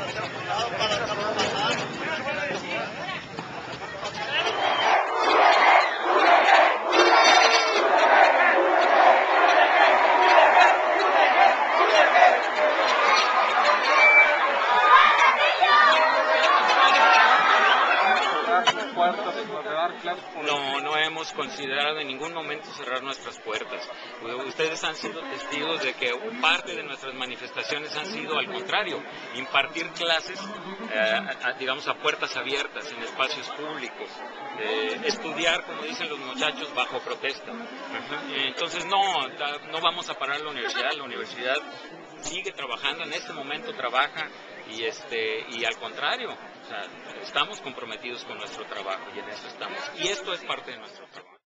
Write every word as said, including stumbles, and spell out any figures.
No, no hemos considerado en ningún momento cerrar nuestras puertas. Ustedes han sido testigos de que parte de nuestras manifestaciones han sido, al contrario, impartir clases, eh, a, digamos, a puertas abiertas en espacios públicos, eh, estudiar, como dicen los muchachos, bajo protesta. Uh-huh. Entonces, no, no vamos a parar la universidad. La universidad sigue trabajando, en este momento trabaja, y este y al contrario, o sea, estamos comprometidos con nuestro trabajo y en eso estamos. Y esto es parte de nuestro trabajo.